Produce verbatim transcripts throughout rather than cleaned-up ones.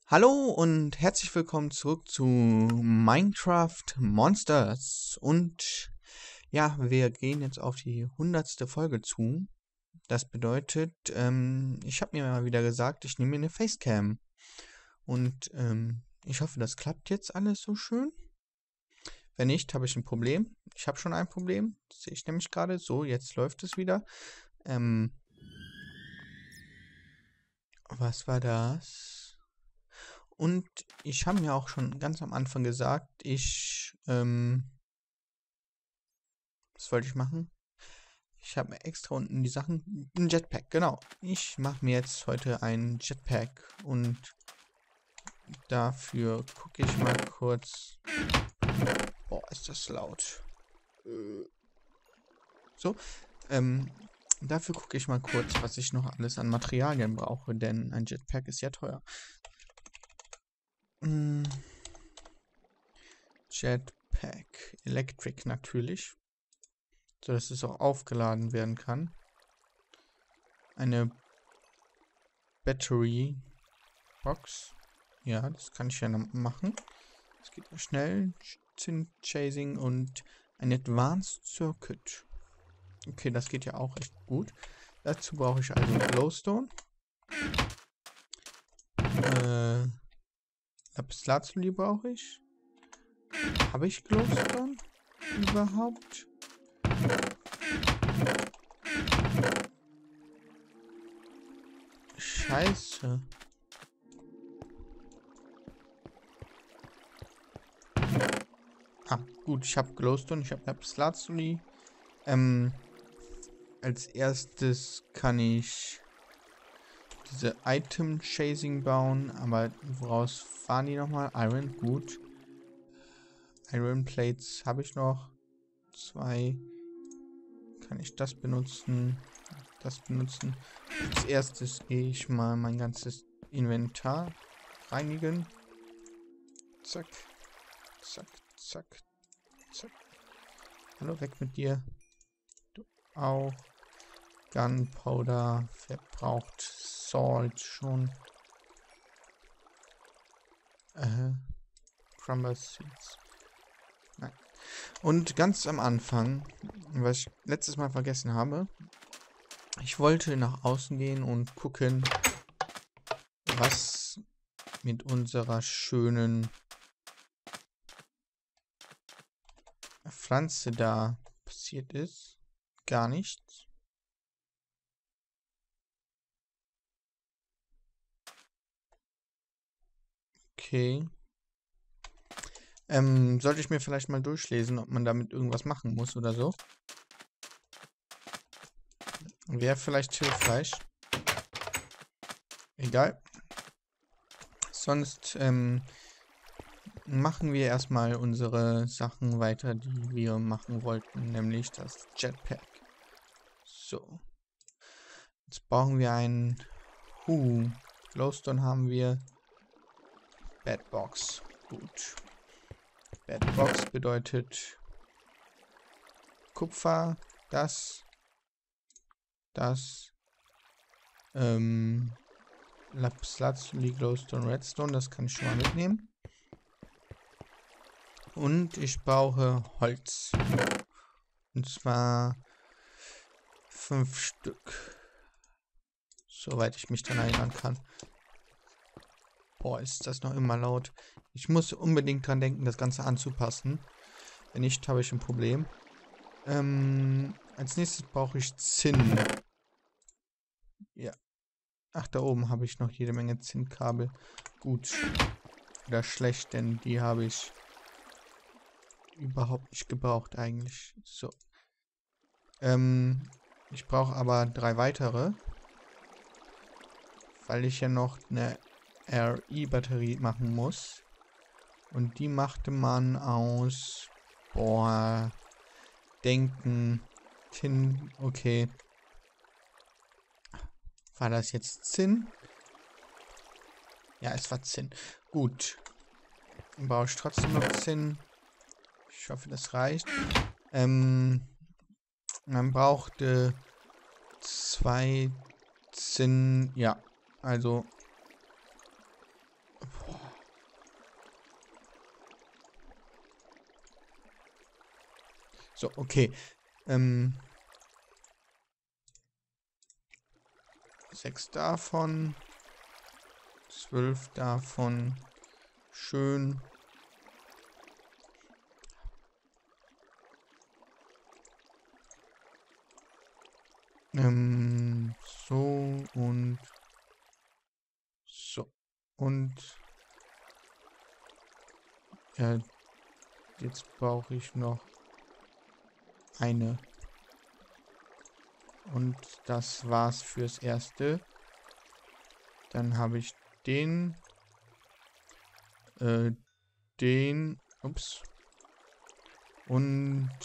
Hallo und herzlich willkommen zurück zu Minecraft Monsters. Und ja, wir gehen jetzt auf die hundertste Folge zu. Das bedeutet, ähm, ich habe mir mal wieder gesagt, ich nehme mir eine Facecam. Und ähm, ich hoffe, das klappt jetzt alles so schön. Wenn nicht, habe ich ein Problem. Ich habe schon ein Problem. Das sehe ich nämlich gerade. So, jetzt läuft es wieder. Ähm, was war das? Und ich habe mir auch schon ganz am Anfang gesagt, ich, ähm, was wollte ich machen? Ich habe mir extra unten die Sachen, ein Jetpack, genau. Ich mache mir jetzt heute ein Jetpack und dafür gucke ich mal kurz. Boah, ist das laut. Äh, So, ähm, dafür gucke ich mal kurz, was ich noch alles an Materialien brauche, denn ein Jetpack ist ja teuer. Hm, Jetpack, Electric natürlich, so dass es auch aufgeladen werden kann. Eine Battery Box. Ja, das kann ich ja noch machen. Das geht ja schnell. Synth Chasing und ein Advanced Circuit. Okay, das geht ja auch echt gut. Dazu brauche ich also Glowstone. Äh, Lapislazuli brauche ich. Habe ich Glowstone überhaupt? Scheiße. Ah, gut, ich habe Glowstone, ich habe Lapislazuli. Ähm, als erstes kann ich diese Item Chasing bauen, aber woraus fahren die nochmal? Iron, gut. Iron Plates habe ich noch. Zwei. Kann ich das benutzen? Das benutzen. Als erstes gehe ich mal mein ganzes Inventar reinigen. Zack. Zack, zack, zack. Hallo, weg mit dir. Du auch. Gunpowder verbraucht Salt schon. Äh, Crumble Seeds. Nein. Und ganz am Anfang, was ich letztes Mal vergessen habe, ich wollte nach außen gehen und gucken, was mit unserer schönen Pflanze da passiert ist. Gar nichts. Okay. Ähm, sollte ich mir vielleicht mal durchlesen, ob man damit irgendwas machen muss oder so. Wäre vielleicht hilfreich. Egal. Sonst ähm, machen wir erstmal unsere Sachen weiter, die wir machen wollten, nämlich das Jetpack. So. Jetzt brauchen wir einen Huh. Glowstone haben wir. Bedbox. Gut. Bedbox bedeutet Kupfer, das, das, ähm, Lapislazuli, Glowstone, Redstone, das kann ich schon mal mitnehmen. Und ich brauche Holz. Und zwar fünf Stück. Soweit ich mich dann erinnern kann. Boah, ist das noch immer laut. Ich muss unbedingt dran denken, das Ganze anzupassen. Wenn nicht, habe ich ein Problem. Ähm, als nächstes brauche ich Zinn. Ja. Ach, da oben habe ich noch jede Menge Zinnkabel. Gut. Oder schlecht, denn die habe ich überhaupt nicht gebraucht eigentlich. So. Ähm, ich brauche aber drei weitere. Weil ich ja noch eine R E-Batterie machen muss. Und die machte man aus... Boah... Denken... Tin... Okay. War das jetzt Zinn? Ja, es war Zinn. Gut. Dann brauche ich trotzdem noch Zinn. Ich hoffe, das reicht. Ähm... Man brauchte... Zwei Zinn... Ja. Also... So, okay. Ähm, sechs davon. Zwölf davon. Schön. Ähm, so und so. Und ja, jetzt brauche ich noch eine. Und das war's fürs Erste. Dann habe ich den. Äh, den. Ups. Und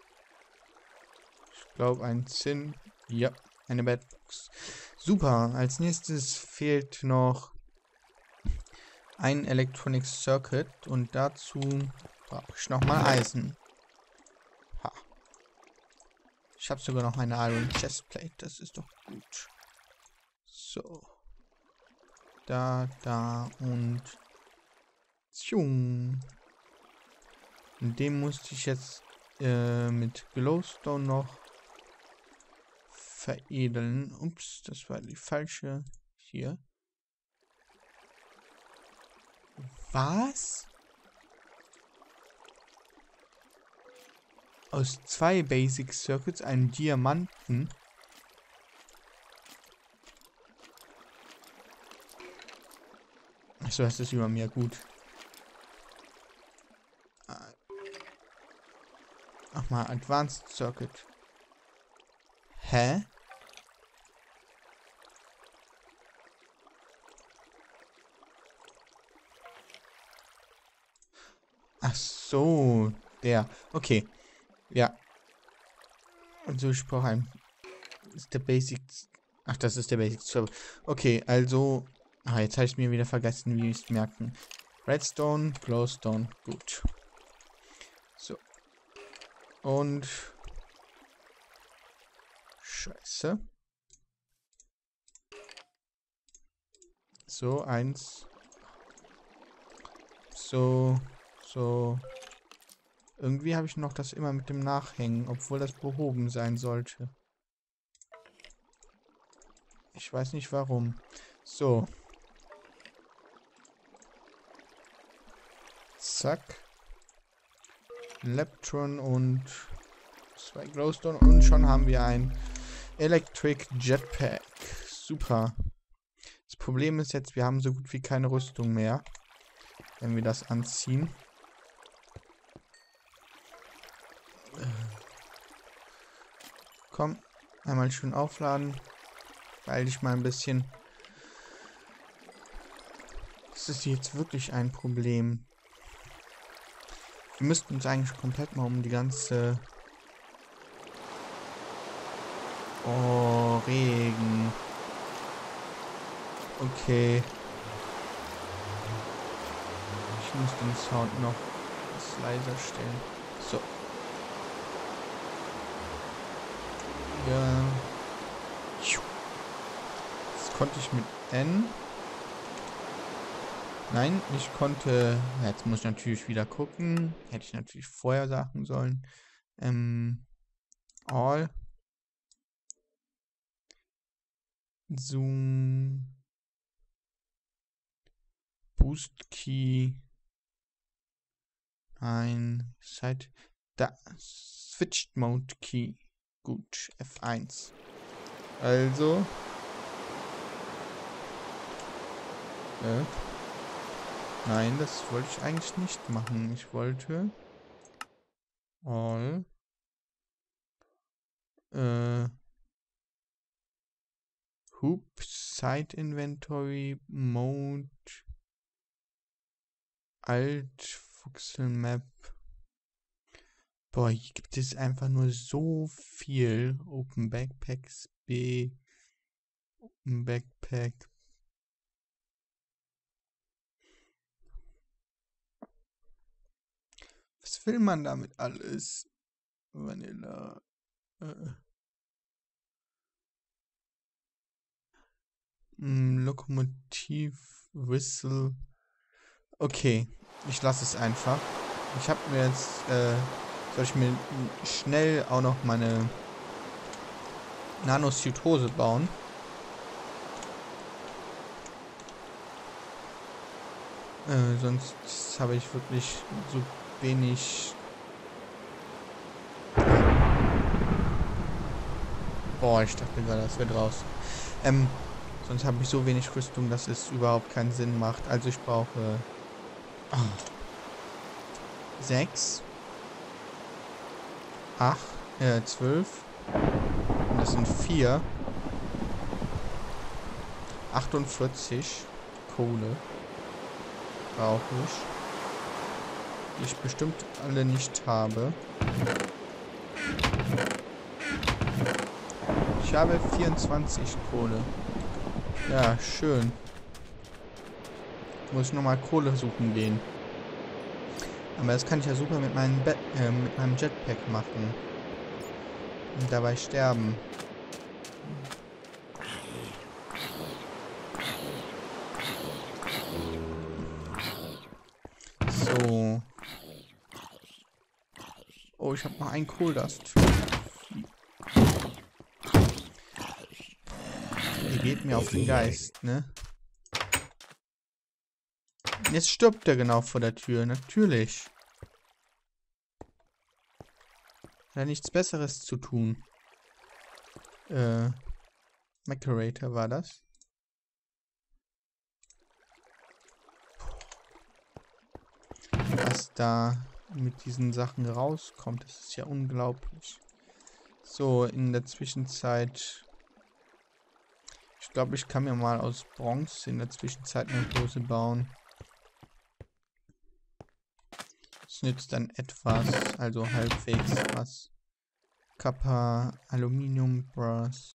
ich glaube ein Zinn. Ja, eine Bedbox. Super. Als nächstes fehlt noch ein Electronic Circuit. Und dazu brauche ich nochmal Eisen. Ha. Ich habe sogar noch eine Iron Chestplate. Das ist doch gut. So. Da, da und Tschung. Den musste ich jetzt äh, mit Glowstone noch veredeln. Ups, das war die falsche. Hier. Was? Aus zwei Basic Circuits einen Diamanten. Achso, das ist über mir gut. Ach mal, Advanced Circuit. Hä? Ach so, der. Okay. Ja. Also ich brauche ein. Ist der Basic. Ach, das ist der Basic Server. Okay, also. Ah, jetzt habe ich mir wieder vergessen, wie ich es merken. Redstone, Glowstone. Gut. So. Und. Scheiße. So, eins. So. So. Irgendwie habe ich noch das immer mit dem Nachhängen, obwohl das behoben sein sollte. Ich weiß nicht warum. So. Zack. Leptron und zwei Glowstone und schon haben wir ein Electric Jetpack. Super. Das Problem ist jetzt, wir haben so gut wie keine Rüstung mehr, wenn wir das anziehen. Komm, einmal schön aufladen. Beeil dich mal ein bisschen. Das ist jetzt wirklich ein Problem. Wir müssten uns eigentlich komplett mal um die ganze... Oh, Regen. Okay. Ich muss den Sound noch etwas leiser stellen. So. Ja. Das konnte ich mit N. Nein, ich konnte... Jetzt muss ich natürlich wieder gucken. Hätte ich natürlich vorher sagen sollen. Ähm, All. Zoom. Boost Key. Ein Side. Da. Switched Mode Key. Gut. F eins. Also. Äh. Nein, das wollte ich eigentlich nicht machen. Ich wollte all äh, Hoop Side Inventory Mode Alt Voxel Map. Boah, hier gibt es einfach nur so viel. Open Backpacks B. Open Backpack. Was will man damit alles? Vanilla. Äh. Mm, Lokomotiv. Whistle. Okay, ich lasse es einfach. Ich habe mir jetzt äh, soll ich mir schnell auch noch meine Nano-Suit-Hose bauen. Äh, sonst habe ich wirklich so wenig... Boah, ich dachte gerade, das wäre draußen. Ähm, sonst habe ich so wenig Rüstung, dass es überhaupt keinen Sinn macht. Also ich brauche... Oh, sechs. acht. Äh, zwölf. Und das sind vier. achtundvierzig Kohle. Brauche ich. Die ich bestimmt alle nicht habe. Ich habe vierundzwanzig Kohle. Ja, schön. Muss ich nochmal Kohle suchen gehen. Aber das kann ich ja super mit meinem, Be äh, mit meinem Jetpack machen. Und dabei sterben. So. Oh, ich habe noch einen Kohldust. Die geht mir auf den Geist, ne? Jetzt stirbt er genau vor der Tür. Natürlich. Hat er nichts Besseres zu tun. Äh. Macerator war das. Was da mit diesen Sachen rauskommt, das ist ja unglaublich. So, in der Zwischenzeit... Ich glaube, ich kann mir mal aus Bronze in der Zwischenzeit eine Hose bauen. Das nützt dann etwas, also halbwegs was. Kappa, Aluminium, Brass.